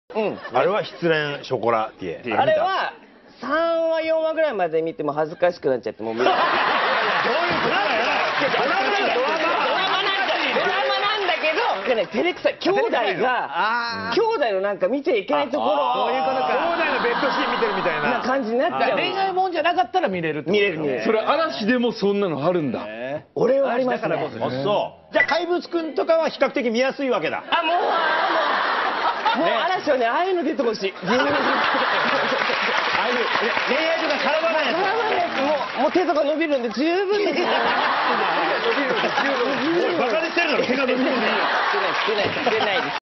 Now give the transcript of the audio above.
あれは失恋ショコラティエ。 あれは3話4話ぐらいまで見ても恥ずかしくなっちゃってもう見ない。 どういうことだよ。 ドラマなんだけど、ね、照れくさい兄弟が兄弟のなんか見ちゃいけないところをそういうことか。兄弟のベッドシーン見てるみたいな感じになっちゃう。 恋愛もんじゃなかったら見れるってこと。 見れる。 それ嵐でもそんなのあるんだ。 俺はありますね。 あ、そう。じゃあ怪物くんとかは比較的見やすいわけだ。 あ、もう嵐はね、ああいうの出てほしい。 ああいう恋愛とか絡まないやつ。 絡まないやつもう手とか伸びるんで十分です。 バカにしてるだろ。手が伸びるんでいいよ。 してないです。